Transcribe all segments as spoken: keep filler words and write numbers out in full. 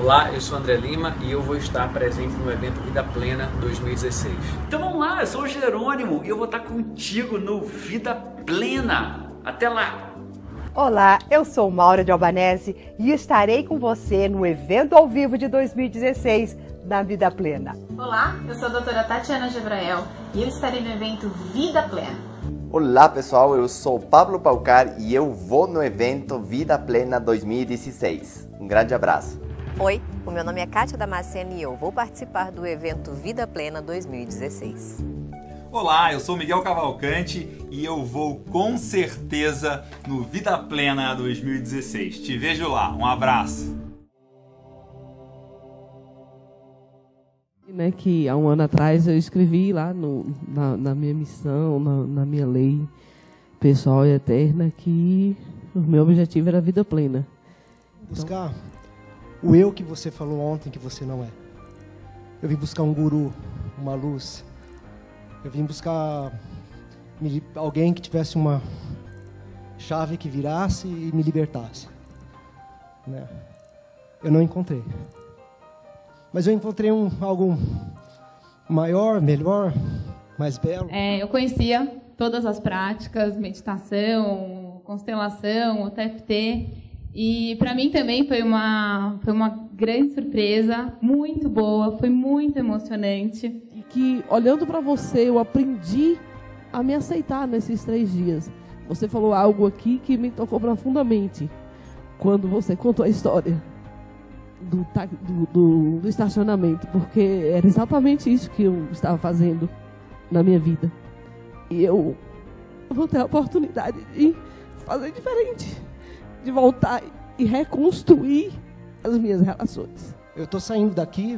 Olá, eu sou André Lima e eu vou estar presente no evento Vida Plena dois mil e dezesseis. Então vamos lá, eu sou o Jerônimo e eu vou estar contigo no Vida Plena. Até lá! Olá, eu sou Maura de Albanese e estarei com você no evento ao vivo de dois mil e dezesseis da Vida Plena. Olá, eu sou a doutora Tatiana Gebrael e eu estarei no evento Vida Plena. Olá pessoal, eu sou Pablo Paucar e eu vou no evento Vida Plena dois mil e dezesseis. Um grande abraço. Oi, o meu nome é Kátia Damasceno e eu vou participar do evento Vida Plena dois mil e dezesseis. Olá, eu sou Miguel Cavalcante e eu vou com certeza no Vida Plena dois mil e dezesseis. Te vejo lá, um abraço! Né, que há um ano atrás eu escrevi lá no, na, na minha missão, na, na minha lei pessoal e eterna, que o meu objetivo era a vida plena. Buscar o eu que você falou ontem que você não é. Eu vim buscar um guru, uma luz. Eu vim buscar me, alguém que tivesse uma chave que virasse e me libertasse. Né? Eu não encontrei. Mas eu encontrei um, algo maior, melhor, mais belo. É, eu conhecia todas as práticas, meditação, constelação, o T F T. E para mim também foi uma, foi uma grande surpresa, muito boa, foi muito emocionante. E que, olhando para você, eu aprendi a me aceitar nesses três dias. Você falou algo aqui que me tocou profundamente, quando você contou a história do, do, do, do estacionamento, porque era exatamente isso que eu estava fazendo na minha vida. E eu vou ter a oportunidade de fazer diferente, de voltar e reconstruir as minhas relações. Eu estou saindo daqui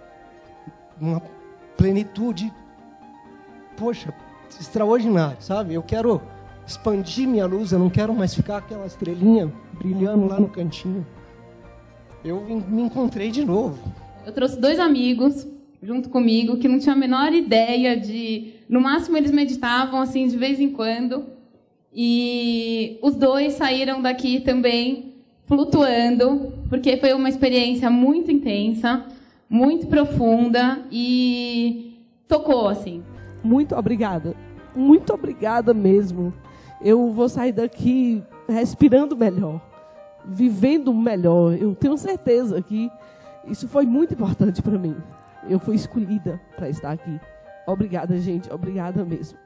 uma plenitude, poxa, extraordinária, sabe? Eu quero expandir minha luz, eu não quero mais ficar aquela estrelinha brilhando lá no cantinho. Eu me encontrei de novo. Eu trouxe dois amigos junto comigo que não tinham a menor ideia de... No máximo eles meditavam assim de vez em quando. E os dois saíram daqui também flutuando, porque foi uma experiência muito intensa, muito profunda e tocou, assim. Muito obrigada. Muito obrigada mesmo. Eu vou sair daqui respirando melhor, vivendo melhor. Eu tenho certeza que isso foi muito importante para mim. Eu fui escolhida para estar aqui. Obrigada, gente. Obrigada mesmo.